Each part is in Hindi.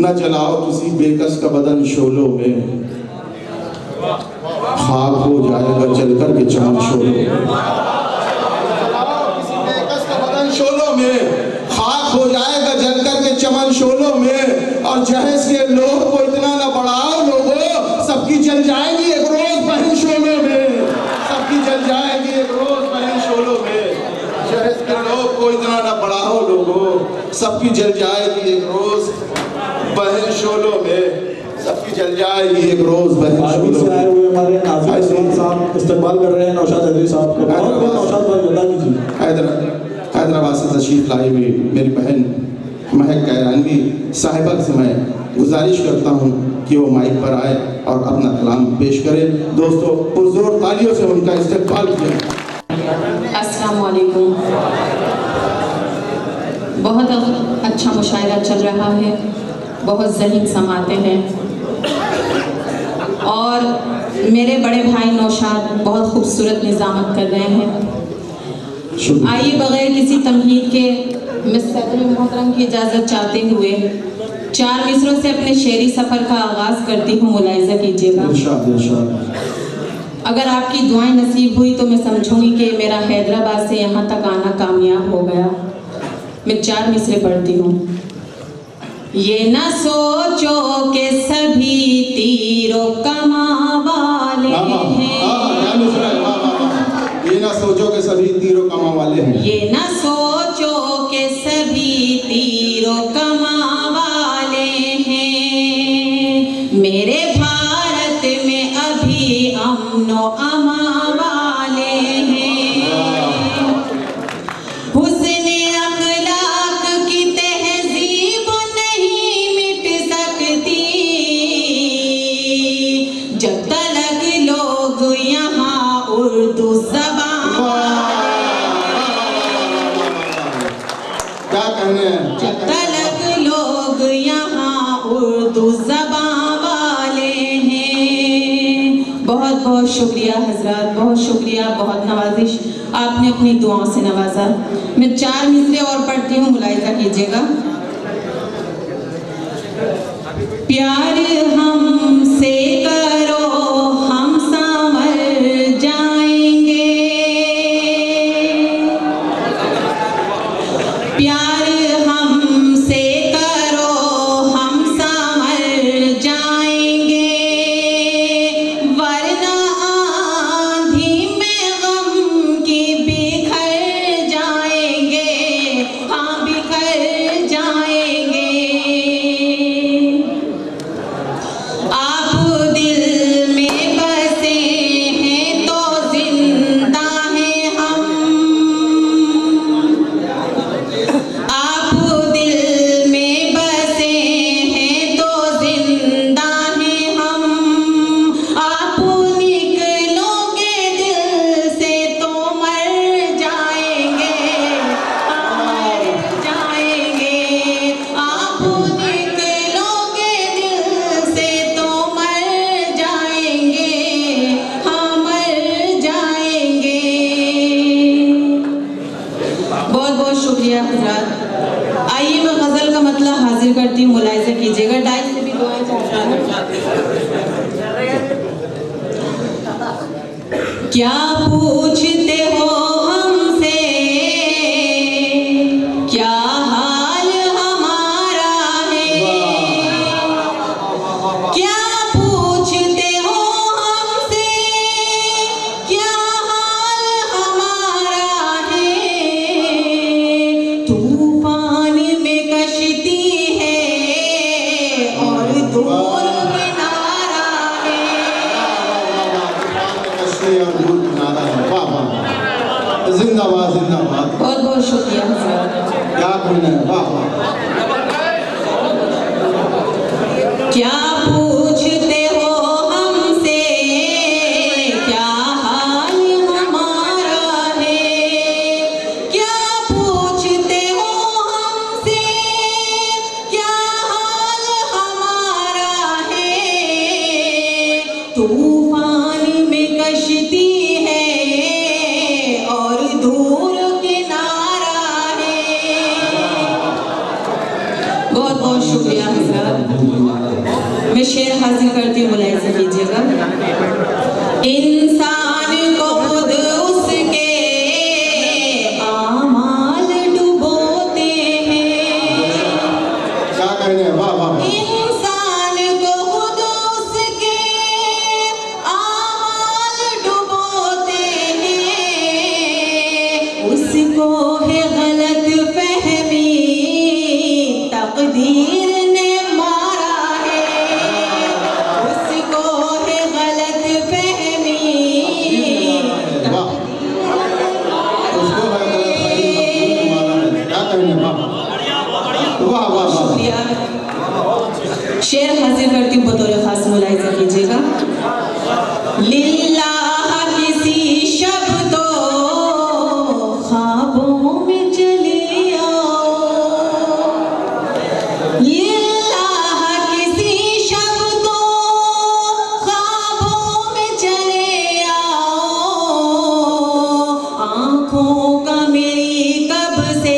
न जलाओ किसी बेकस का बदन शोलों में, खाक हो जाएगा जलकर के चमन शोलों में। किसी बेकस का बदन शोलों में, खाक हो जाएगा जलकर के चमन शोलों में। और जहेज के लोग को इतना न बढ़ाओ लोगों, सबकी जल जाएगी एक रोज बहन शोलों में, सबकी जल जाएगी एक रोज बहन शोलों में। जहेज के लोग को इतना न बढ़ाओ लोगों, सबकी जल जाएगी एक रोज बहन शोलों में, सबकी जल जाएगी एक रोज बहन शोलों में। आए हुए हमारे नाज़रीन साहब इस्तकबाल कर रहे हैं नौशाद अली साहब को। नौशाद भाई बता दीजिए। हैदराबाद से तशरीफ लाई हुई मेरी बहन महक कैरानवी साहिबा से मैं गुजारिश करता हूँ कि वो माइक पर आए और अपना कलाम पेश करें। दोस्तों पुरजोर तालियों से उनका इस्तकबाल किया। अस्सलाम वालेकुम। बहुत अच्छा मुशायरा चल रहा है, बहुत ज़हीन समाते हैं और मेरे बड़े भाई नौशाद बहुत खूबसूरत निज़ामत कर रहे हैं। आइए बगैर किसी तमहीद के मिस्टर मोहतरम की इजाज़त चाहते हुए 4 मिसरों से अपने शेरी सफ़र का आगाज़ करती हूँ, मुलाहिज़ा कीजिएगा। अगर आपकी दुआएं नसीब हुई तो मैं समझूंगी कि मेरा हैदराबाद से यहाँ तक आना कामयाब हो गया। मैं 4 मिसरे पढ़ती हूँ। ये न सोचो कि सभी तीरों कमा वाले हैं, ये न सोचो कि सभी तीरों कमा वाले हैं, ये न सोचो कि सभी तीरों कमा वाले हैं। मेरे भारत में अभी अमनो अमा वाले हैं। हुस्ने अखलाक की तहजीब नहीं मिट सकती जब तक लोग यहाँ उर्दू ज़बान, क्या कहने हैं, जब तक लोग यहाँ उर्दू ज़बान वाले हैं। बहुत बहुत शुक्रिया हजरात, बहुत शुक्रिया, बहुत नवाजिश, आपने अपनी दुआओं से नवाजा। मैं 4 मिसरे और पढ़ती हूँ, मुलाहिज़ा कीजिएगा। प्यार हमसे करो हम संवर जाएंगे, प्यार हमसे करो हम संवर जाएंगे, वरना आंधी में गम की बिखर जाएंगे, हाँ बिखर जाएंगे। आप दिल में बसे हैं तो जिंदा हैं हम, आप दिल में बसे हैं तो जिंदा हैं हम। आप निकलोगे दिल से तो मर जाएंगे, मर जाएंगे। आप निकलोगे दिल से तो मर जाएंगे, हाँ मर जाएंगे। बहुत बहुत शुक्रिया हजरात। आइए मैं गज़ल का मतलब हाजिर करती हूँ, मुलाहिज़ा कीजिएगा। डाइस से भी दुआएं चाहता हूँ। क्या पूछते हो हमसे, क्या हाल हमारा है, क्या पूछते हो हमसे, क्या हाल हमारा है। तूफान में कश्ती है और दूर किनारा है। जिंदाबाद जिंदाबाद, बहुत बहुत शुक्रिया हज़रात। क्या कहना है, वाह वाह। क्या पूछते हो हमसे, क्या हाल हमारा है, क्या पूछते हो हमसे, क्या हाल हमारा है। तूफान में कश्ती है और दूर किनारा है। बहुत बहुत शुक्रिया। हजरात, मैं शेर हाजिर करती हूँ, मुलाहिजा कीजिएगा। इंसान को खुद उसके आमाल डुबोते हैं। क्या कहने हैं? वाह वाह। इंसान को खुद उसके आमाल डुबोते हैं, उसको है गलत फहमी तकदीर ने मारा है, उसको है गलत फहमी वाह। उसको है गलत फहमी मारा है। क्या कहने हैं? वाह वाह वाह। शुक्रिया। शेर हाजिर करती हूँ बतौर खास, मुलाहिजा कीजिएगा। लिल्लाह किसी शब्दों ख्वाबों में चले आओ, लिल्लाह किसी शब्दों ख्वाबों में चले आओ, आँखों का मेरी कब से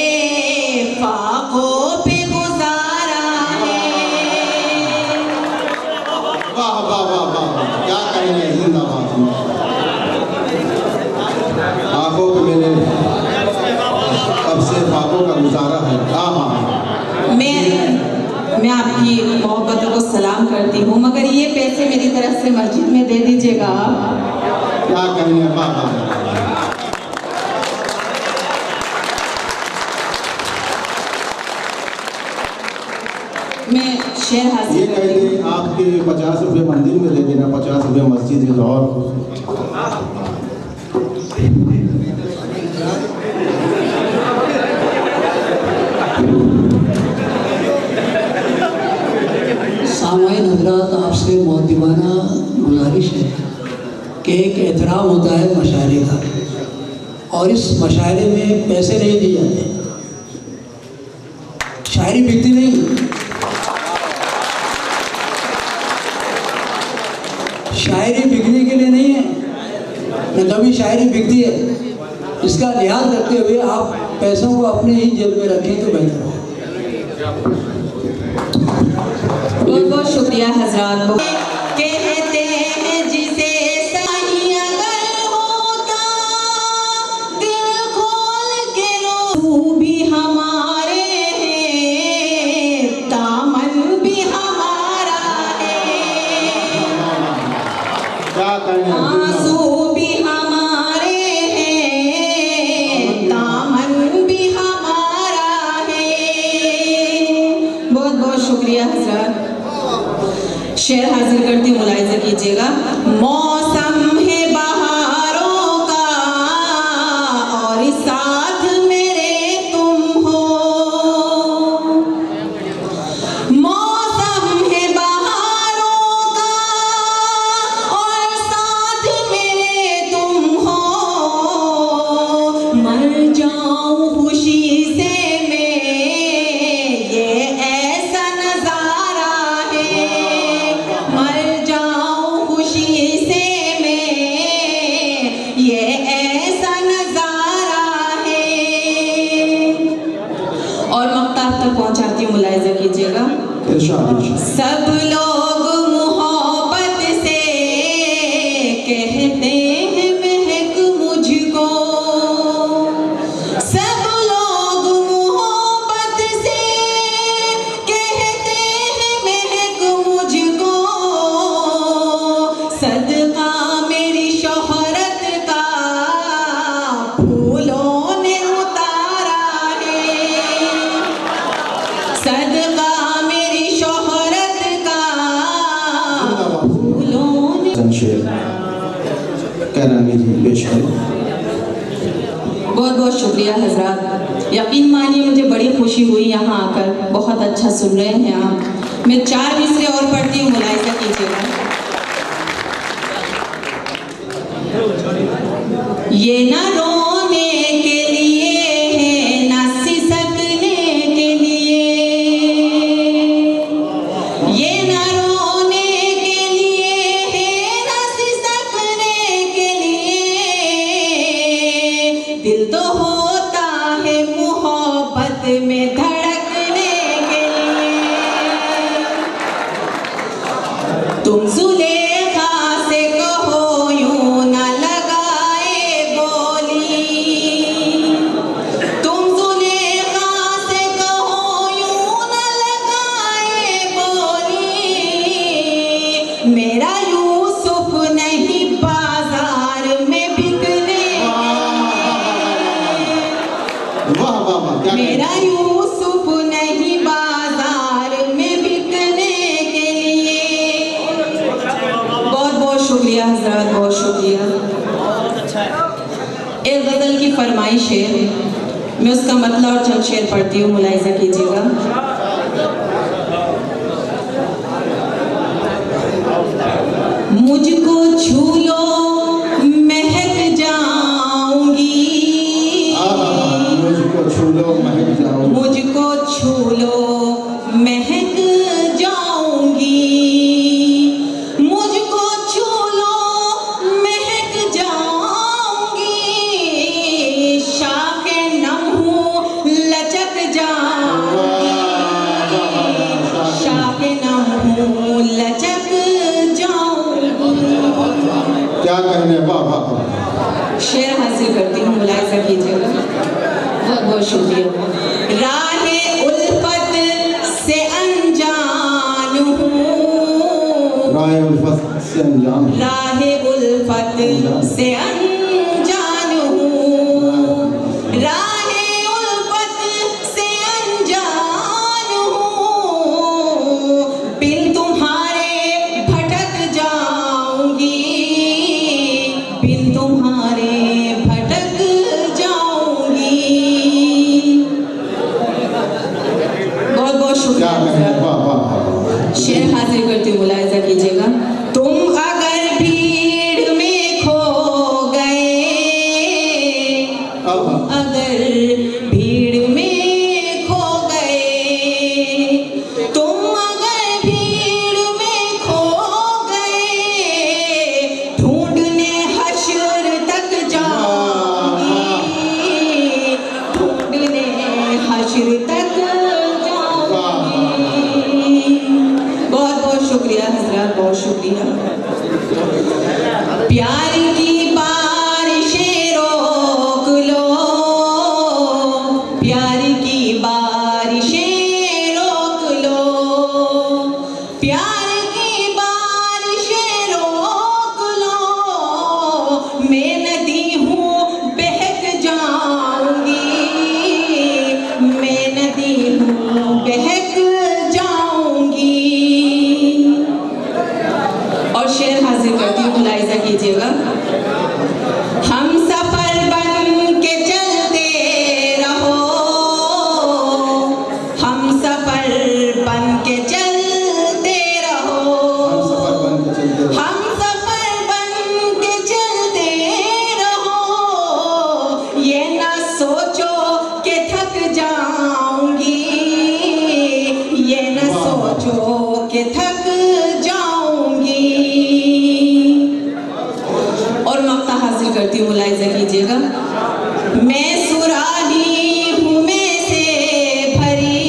फाकों पे गुजारा है। वाह वाह वाह वाह। क्या कहने हैं? जिंदाबाद। आंखों पे मेरे कब से ख्वाबों का गुजारा है। हाँ हाँ। मैं आपकी मोहब्बतों को सलाम करती हूँ, मगर ये पैसे मेरी तरफ से मस्जिद में दे दीजिएगा आप। क्या कहने हैं? वाह वाह। मैं शेर ये हाजिर कह करती हूँ। दे आपके 50 रुपये मंदिर में दे देना, 50 रुपये मस्जिद में। और सामाईन हजरात, आपसे मुअद्दिबाना गुजारिश है कि एक एहतराम होता है मशायरे का, और इस मशायरे में पैसे नहीं दिए जाते। शायरी बिकती नहीं, शायरी बिकने के लिए नहीं है, न कभी शायरी बिकती है। इसका लिहाज रखते हुए आप पैसों को अपने ही जेब में रखें तो बेहतर हो। बहुत बहुत शुक्रिया हजरात। कहते हैं जिसे सही अगर होता दिल खोल के रो, तू भी हमारे हैं, दामन भी हमारा है, क्या कहने हैं? आंसू भी हमारे हैं, दामन भी हमारा है। बहुत बहुत शुक्रिया हजरात। शेर हाजिर करती हूँ, मुलाहिजा कीजिएगा। मौसम है बहारों का और साथ मेरे तुम हो, मौसम है बहारों का और साथ मेरे तुम हो, मर जाऊं खुशी से मैं, ये ऐसा नजारा है, मर जाऊं खुशी से मैं, ये ऐसा नजारा है। और मक्ता तक पहुंचाती हूँ, मुलाहिजा कीजिएगा। इरशाद। सब लोग मोहब्बत से कहते हैं महक मुझको, सब लोग मोहब्बत से कहते हैं महक मुझको, सदका मेरी शोहरत का फूलों ने उतारा है, सदका मेरी शोहरत का फूलों ने। शेर कैरानी जी पेश करें। बहुत बहुत शुक्रिया हजरात। यकीन मानिए मुझे बड़ी खुशी हुई यहाँ आकर, बहुत अच्छा सुन रहे हैं आप। मैं 4 मिसरे और पढ़ती हूँ, मुलाहिजा कीजिएगा। ये ना रोने के लिए है ना सिसकने के लिए, ये ना रोने के लिए है ना सिसकने के लिए, दिल तो होता है मोहब्बत में धड़कने के लिए। वाह वाह वाह, क्या मेरा यूसुफ नहीं बाजार में बिकने के लिए। बहुत बहुत शुक्रिया हजरत, बहुत शुक्रिया। एक गजल की फरमाइश है, मैं उसका मतलब और चंद शेर पढ़ती हूँ, मुलाहिजा कीजिएगा। मुझको छू लो महक जाऊंगी, मुझको छू लो महक जाऊंगी, मुझको छू लो महक जाऊंगी, मुझको छू लो महक जाऊंगी, शाखे नम हूँ लचक जाऊंगी, शाखे नम हूँ लचक जाऊंगी। क्या कहने, वाह वाह। शेर हासिल करती हूँ, मुलाहिजा कीजिएगा। बहुत बहुत शुक्रिया। राहे उल्फत से अनजान हूँ, राहे उल्फत से अनजान, राहे उल्फत से अनजान हूँ, राहे उल्फत से अनजान हूँ, बिन तुम्हारे भटक जाऊंगी, बिन तुम्हारे भटक जाऊंगी। बहुत बहुत क्या शुक्रिया। कहने, वाह वाह वाह। शेर हासिल करती हूँ, मुलाहिजा कीजिएगा। तुम अगर भीड़ में खो गए, अगर भीड़ में खो गए, तुम अगर भीड़ में खो गए, ढूंढने हश्र तक जाऊंगी, ढूंढने हश्र तक जाऊंगी। बहुत बहुत शुक्रिया हजरत, बहुत शुक्रिया। प्यार की बारिशें रोक लो, प्यार की बारिशें रोक लो, प्यार की बारिशें रोक लो, मैं नदी हूँ बहक जाऊंगी, मैं नदी हूँ बहक जाऊंगी। और शेर हासिल करती हूँ, मुलाहिजा कीजिएगा। हम सफर बन के चलते रहो, हम सफर बन के चलते रहो, हम सफर बन के चलते हम सफर बन के चलते रहो, ये ना सोचो कि थक जाऊंगी, ये ना सोचो कि थक जाऊंगी। और मक्ता हासिल करती हूँ, मुलाहिजा कीजिएगा। मैं सुराही हूँ मैं से भरी,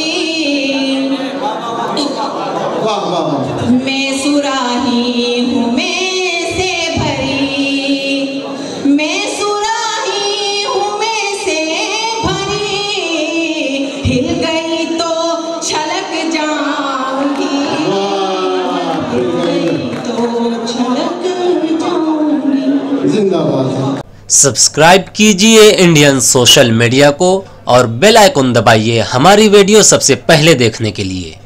वाह वाह वाह। मैं सुराही हूँ मैं से भरी, मैं सुराही हूँ मैं से भरी, हिल गई तो छलक जाऊंगी, हिल गई तो छलक जाऊंगी। जिंदाबाद। सब्सक्राइब कीजिए इंडियन सोशल मीडिया को और बेल आइकन दबाइए हमारी वीडियो सबसे पहले देखने के लिए।